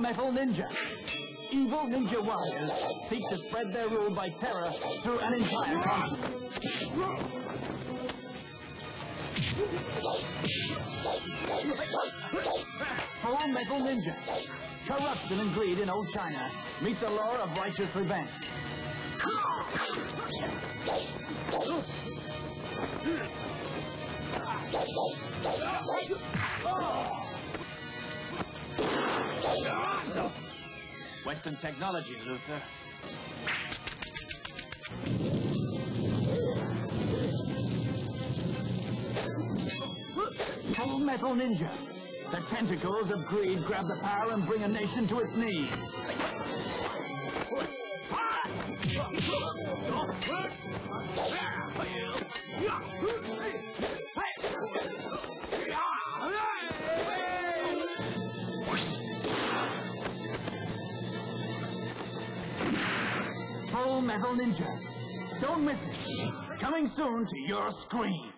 Metal Ninja. Evil ninja warriors seek to spread their rule by terror through an entire continent. Full Metal Ninja. Corruption and greed in old China meet the law of righteous revenge. Western technology, Luther. Full Metal Ninja. The tentacles of greed grab the power and bring a nation to its knees. Full Metal Ninja. Don't miss it. Coming soon to your screen.